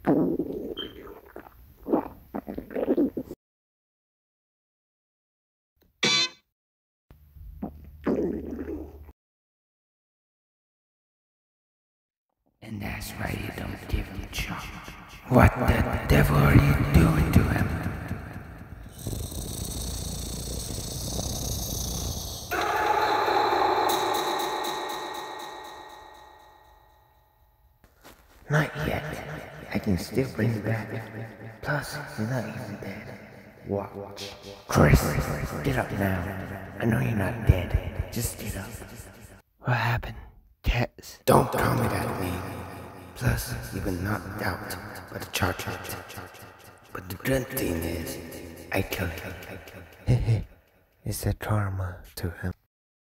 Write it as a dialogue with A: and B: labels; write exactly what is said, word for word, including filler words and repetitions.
A: And that's why you don't give him chop. What the devil are you doing to him? Not yet. I can still bring you back. Plus, you're not even dead. Watch. Kris, get up now. I know you're not dead. Just get up.
B: What happened? Kez?
A: Don't call me that name. Plus, you've been knocked out by the charger. But the good thing is, I killed him.
B: It's a trauma to him.